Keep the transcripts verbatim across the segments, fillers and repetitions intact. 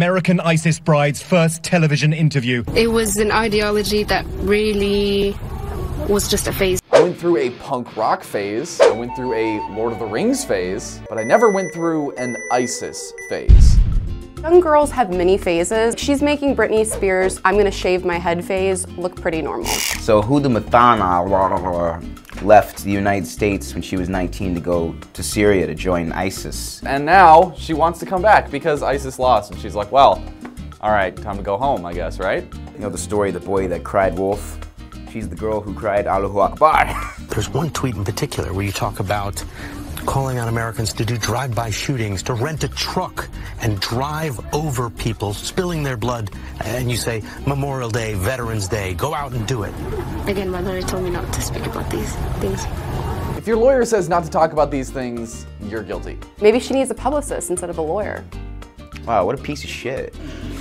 American ISIS bride's first television interview. It was an ideology that really was just a phase. I went through a punk rock phase, I went through a Lord of the Rings phase, but I never went through an ISIS phase. Young girls have mini phases. She's making Britney Spears' I'm gonna shave my head phase look pretty normal. So Huda Mathana left the United States when she was nineteen to go to Syria to join ISIS. And now she wants to come back because ISIS lost, and she's like, well, all right, time to go home, I guess, right? You know the story of the boy that cried wolf? She's the girl who cried Allahu Akbar. There's one tweet in particular where you talk about calling on Americans to do drive-by shootings, to rent a truck and drive over people, spilling their blood, and you say, Memorial Day, Veterans Day, go out and do it. Again, my lawyer told me not to speak about these things. If your lawyer says not to talk about these things, you're guilty. Maybe she needs a publicist instead of a lawyer. Wow, what a piece of shit.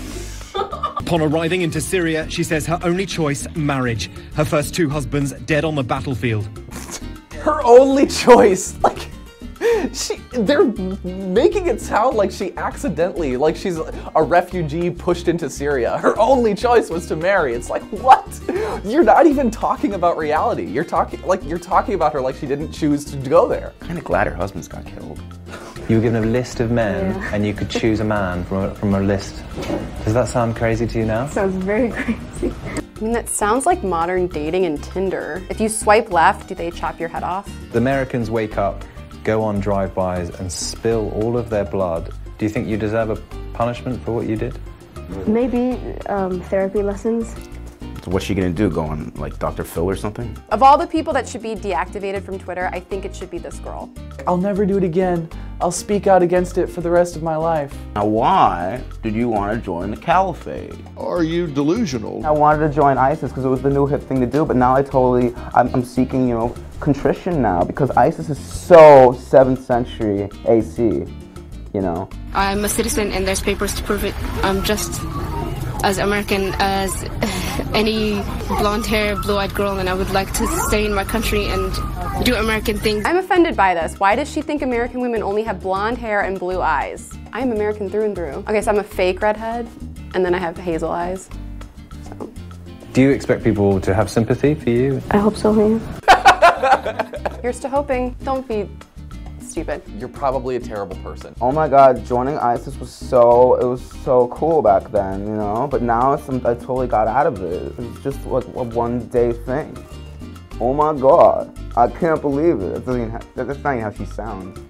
Upon arriving into Syria, she says her only choice, marriage. Her first two husbands dead on the battlefield. Her only choice, like, she, they're making it sound like she accidentally, like she's a refugee pushed into Syria. Her only choice was to marry. It's like, what? You're not even talking about reality. You're talking, like, you're talking about her like she didn't choose to go there. I'm kind of glad her husband's got killed. You were given a list of men, Yeah. and you could choose a man from a, from a list. Does that sound crazy to you now? Sounds very crazy. I mean, that sounds like modern dating and Tinder. If you swipe left, do they chop your head off? The Americans wake up, go on drive-bys, and spill all of their blood. Do you think you deserve a punishment for what you did? Maybe um, therapy lessons. So what's she gonna do, go on like Doctor Phil or something? Of all the people that should be deactivated from Twitter, I think it should be this girl. I'll never do it again. I'll speak out against it for the rest of my life. Now why did you want to join the caliphate? Are you delusional? I wanted to join ISIS because it was the new hip thing to do, but now I totally, I'm, I'm seeking, you know, contrition now because ISIS is so seventh century A C, you know. I'm a citizen and there's papers to prove it. I'm just as American as any blonde hair, blue-eyed girl, and I would like to stay in my country and do American things. I'm offended by this. Why does she think American women only have blonde hair and blue eyes? I am American through and through. Okay, so I'm a fake redhead, and then I have hazel eyes. So. Do you expect people to have sympathy for you? I hope so, yeah. Here's to hoping. Don't be stupid. You're probably a terrible person. Oh my God, joining ISIS was so, it was so cool back then, you know? But now it's, I totally got out of it. It's just like a one day thing. Oh my God, I can't believe it. That's not even how she sounds.